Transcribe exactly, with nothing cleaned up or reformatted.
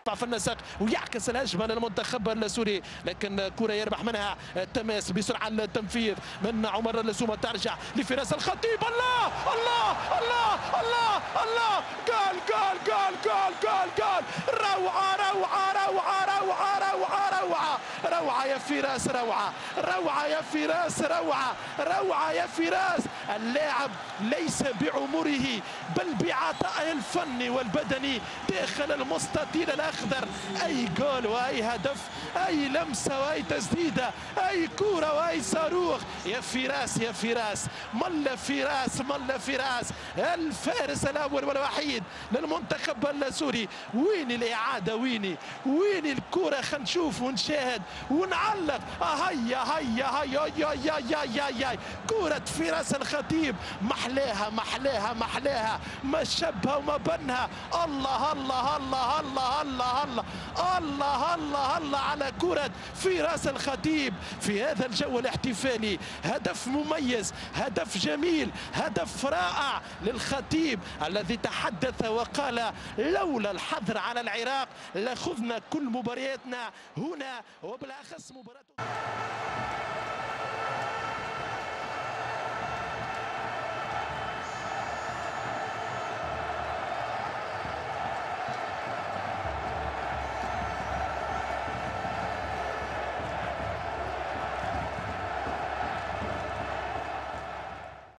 يقطع في النسق ويعكس الهجمه للمنتخب السوري، لكن كره يربح منها التماس بسرعه التنفيذ من عمر اللسومه، ترجع لفراس الخطيب. الله الله الله الله الله، جول جول جول جول جول جول، روعه روعه روعه روعه روعه روعه روعه يا فراس، روعه روعه يا فراس، روعه روعه يا فراس. اللاعب ليس بعمره بل بعطائه الفني والبدني داخل المستطيل الاخضر. اي جول واي هدف، اي لمسه واي تسديده، اي كوره واي صاروخ. يا فراس يا فراس، مل فراس مل فراس، الفارس الاول والوحيد للمنتخب السوري. وين الاعاده؟ ويني وين الكوره؟ خلينا نشوف ونشاهد ونعلق. هيا هيا هيا هيا هيا هيا هيا كوره فراس الخطيب، محلاها محلاها محلاها، ما شبها وما بنها. الله الله الله الله الله الله الله الله الله على كرة فراس الخطيب في هذا الجو الاحتفالي. هدف مميز، هدف جميل، هدف رائع للخطيب الذي تحدث وقال لولا الحظر على العراق لخذنا كل مبارياتنا هنا، وبالاخص مباراة